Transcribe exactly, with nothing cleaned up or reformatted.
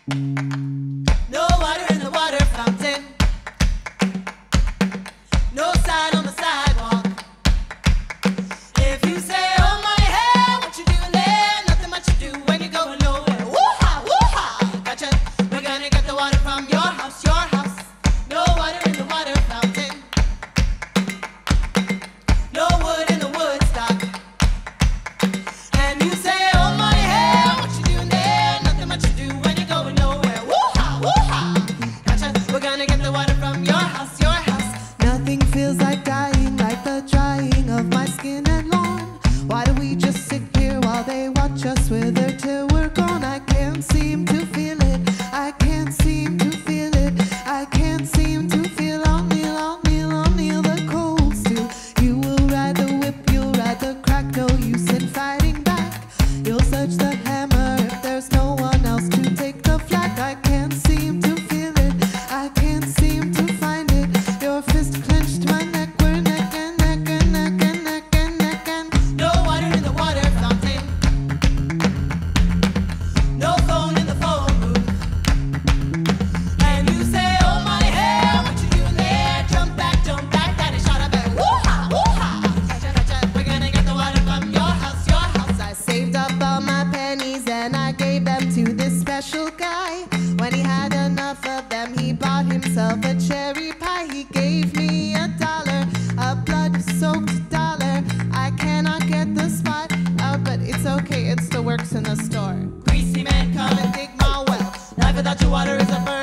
No water in the water fountain. No sign on the sidewalk. If you say, oh my hell, what you doing there? Nothing much to do when you're going nowhere. Woo-ha, woo-ha, gotcha. We're gonna get the water from your house, your house. No water in the water fountain. No wood in the wood stock. And you say, oh my hell, what you doing there? Nothing much to do when you're going nowhere. Woo-ha, woo-ha, gotcha. We're gonna get the water from your house, your house. Nothing feels like dying, like the drying of my skin and lawn. Why do we just sit here while they watch us wither till we're gone? I can't seem to feel it, I can't seem to feel it, I can't seem to feel I'll kneel, I'll kneel, I'll kneel the coals too. You will ride the whip, you'll ride the crack, no use in fighting back. You'll search the hammer if there's no one else to take the flak. I can't seem to feel it, I can't seem to find it. Your fist clenched my neck, we're neck and neck and neck and neck and neck and No water in the water fountain. No phone in the phone booth. And you say, oh my hell, what you doing there? Jump back, jump back, daddy shot up and woo-ha, woo-ha, gotcha, gotcha. We're gonna get the water from your house, your house. I saved up all my pennies and I gave them to this special guy. When he had enough of them, he bought himself a cherry pie. He gave me a dollar, a blood-soaked dollar. I cannot get the spot out, but it's okay, it still works in the store. Greasy man, come Come and and dig my well. life without your water is a burn.